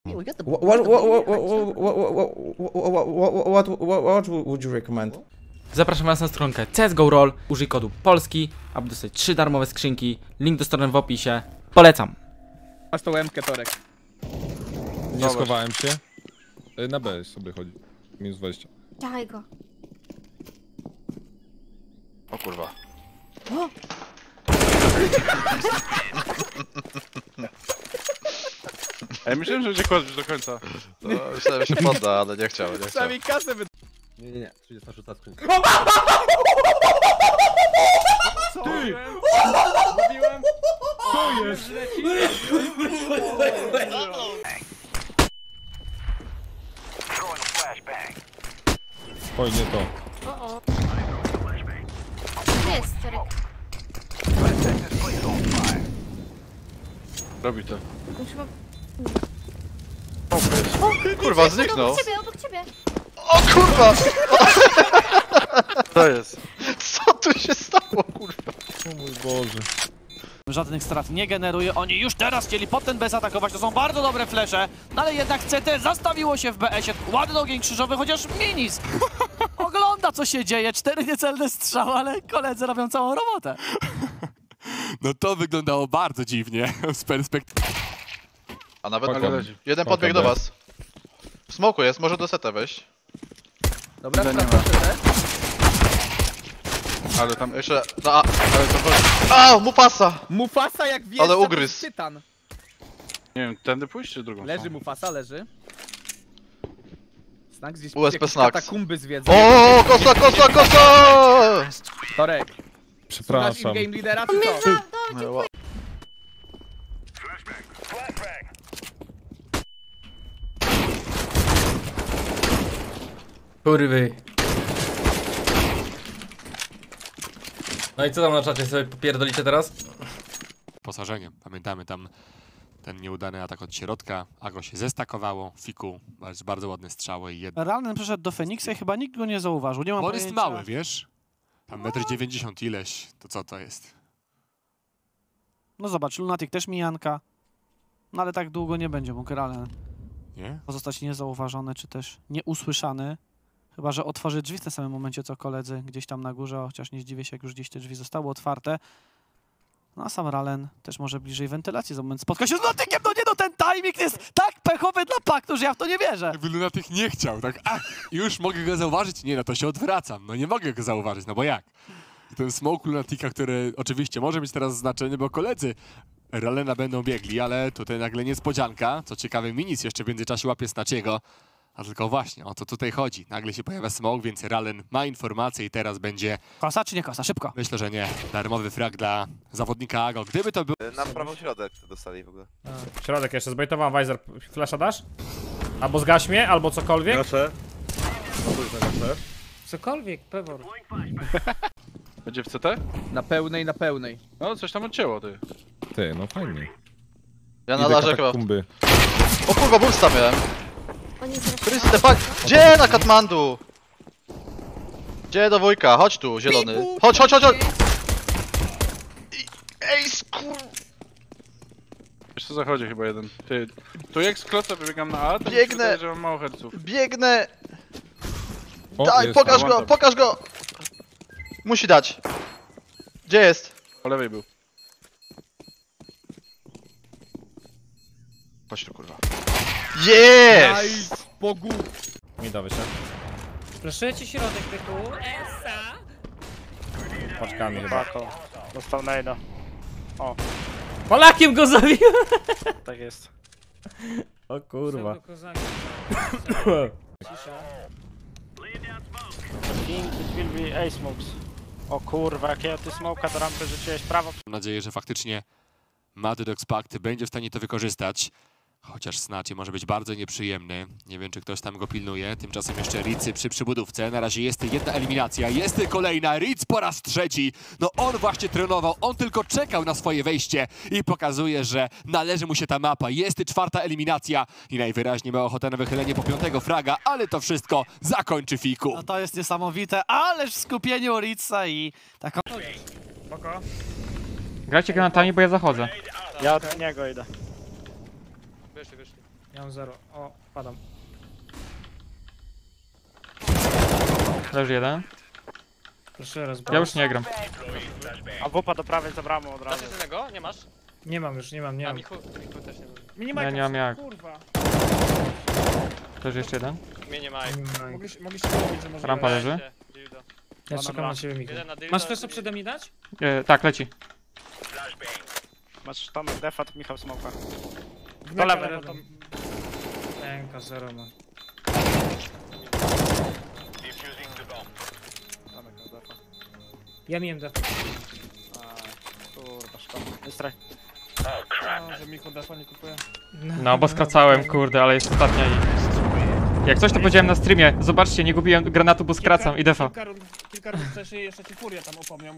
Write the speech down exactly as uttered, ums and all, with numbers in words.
What, what, what, what, what, what would you recommend? Zapraszam was na stronkę C S G O Roll, użyj kodu Polski, aby dostać trzy darmowe skrzynki. Link do strony w opisie. Polecam. Masz tą łemkę, Torek. Nie schowałem się. Na B sobie chodzi. Minus dwadzieścia. Dawaj go. O kurwa. O! Ej, myślałem, że będzie kład do końca. To myślałem, że się podda, ale nie chciał, nie chciał. Sami kasę wy... Nie, nie, nie, trzydziesta szósta skrzynka. Co? Mówiłem? Co jest? Oj, nie to. O, o. Jest, Torek. Robi to. Musimy... Kurwa, zniknął. Obok ciebie, obok ciebie. O kurwa! To jest. Co tu się stało, kurwa? O mój Boże. Żadnych strat nie generuje, oni już teraz chcieli pod ten B zaatakować, to są bardzo dobre flesze, no ale jednak C T zastawiło się w B S-ie, ładny ogień krzyżowy, chociaż Minis ogląda co się dzieje, cztery niecelne strzały, ale koledzy robią całą robotę. No to wyglądało bardzo dziwnie z perspektywy. A nawet Paka. jeden Paka podbiegł do B. was. W smoku jest, może do seta wejść. Dobra, Nie sprawdzę te. Ale tam jeszcze... No, a, ale to chodzi. A, Mufasa! Mufasa jak wie, Ale ugryzł. Tytan. Nie wiem, tędy pójść czy drugą? Leży Mufasa, leży. Snack gdzieś U S P jakieś Snacks. katakumby zwiedzą. O, kosa, kosa, kosa! Torek, słuchasz Przepraszam. in-game lidera czy co? No, Kurwy. No i co tam na czacie sobie popierdolicie teraz? Posażeniem. Pamiętamy tam ten nieudany atak od środka. Ago się zestakowało. Fiku, bardzo, bardzo ładne strzały i jedno. Realny przyszedł do Feniksa i chyba nikt go nie zauważył, nie mam Bo on jest pojęcia. mały, wiesz? Tam metr dziewięćdziesiąt ileś. To co to jest? No zobacz, Lunatic też mijanka. No ale tak długo nie będzie mógł Realen Nie? pozostać niezauważony, czy też nieusłyszany. Chyba że otworzy drzwi w tym samym momencie co koledzy gdzieś tam na górze, chociaż nie zdziwię się jak już gdzieś te drzwi zostały otwarte. No a sam Ralen też może bliżej wentylacji za moment spotka się z Lunaticiem, no nie no ten timing jest tak pechowy dla paktu, że ja w to nie wierzę. Jakby Lunatic nie chciał, tak? A, już mogę go zauważyć? Nie, no to się odwracam. No nie mogę go zauważyć, no bo jak? I ten smoke Lunatica, który oczywiście może mieć teraz znaczenie, bo koledzy Ralena będą biegli, ale tutaj nagle niespodzianka. Co ciekawe, Minis jeszcze w międzyczasie łapie Snaciego. A tylko właśnie, o to tutaj chodzi. Nagle się pojawia smoke, więc Ralen ma informację i teraz będzie... Kosa czy nie kosa? Szybko. Myślę, że nie. Darmowy frag dla zawodnika Ago. Gdyby to był... Na prawo środek dostali w ogóle. Środek jeszcze, zbejtowałem Weiser. Flasha dasz? Albo zgaś mnie, albo cokolwiek. Proszę. Cokolwiek, pewor. Będzie w C T? Na pełnej, na pełnej. No, coś tam odcięło, ty. Ty, no fajnie. ja na Idę larze chyba. katakumby. O kurwa, bursta miałem. Oni zresztą... Chryste, pak! Gdzie na Katmandu? Gdzie do wujka? Chodź tu, zielony. Chodź, chodź, chodź, chodź! I- Ej, skur... Jeszcze zachodzi chyba jeden. Ty, tu jak z kloca wybiegam na A, to mi się Biegnę. wydaje, że mam mało herców. Biegnę! O, Daj, jest. pokaż tam, go, tam. pokaż go! Musi dać. Gdzie jest? Po lewej był. Chodź tu, kurwa. Jest! Nice, Bogu! Mi da wyszedł. Proszę ci środek bytu. Paczkami chyba. Dostał najda. Polakiem go zabił! Tak jest. O kurwa. O kurwa, jakie ty smoka do rampy rzuciłeś prawo. Mam nadzieję, że faktycznie Matydox Pact będzie w stanie to wykorzystać. Chociaż Snacie może być bardzo nieprzyjemny. Nie wiem, czy ktoś tam go pilnuje. Tymczasem jeszcze Ricy przy przybudówce. Na razie jest jedna eliminacja, jest kolejna. Ritz po raz trzeci. No on właśnie trenował, on tylko czekał na swoje wejście i pokazuje, że należy mu się ta mapa. Jest czwarta eliminacja i najwyraźniej ma ochotę na wychylenie po piątego fraga, ale to wszystko zakończy Fiku. No to jest niesamowite, ależ w skupieniu Ritza i taką... Spoko. Grajcie granatami, bo ja zachodzę. Ja od niego idę. Wyszli, wyszli. Ja mam zero. O, padam. Leży jeden. Proszę raz. Ja już nie gram. A wupa do prawej za bramą od razu. jednego? Nie masz? Nie mam już, nie mam, nie mam. Michu, Michu też nie ma. Minimajka, Ja nie mam jak. kurwa. Leży jeszcze jeden. Mnie nie ma. Mogliście, mogliście robić, że może... Rampa leży. Ja czekam na ciebie, Michał. na Masz też co przede mnie dać? E, tak, leci. Masz tam defa, to Michał smoka. Do lewej. Ręka, zero ma. Ja miałem defa. Kurwa, szkoda. Jest straj. No, że Michał defa nie kupuje. No, bo skracałem, kurde, ale jest ostatnia i... Jak coś to powiedziałem na streamie, zobaczcie, nie gubiłem granatu, bo skracam i defa. Kilka rund, kilka rund wcześniej jeszcze ci furię tam opomniał.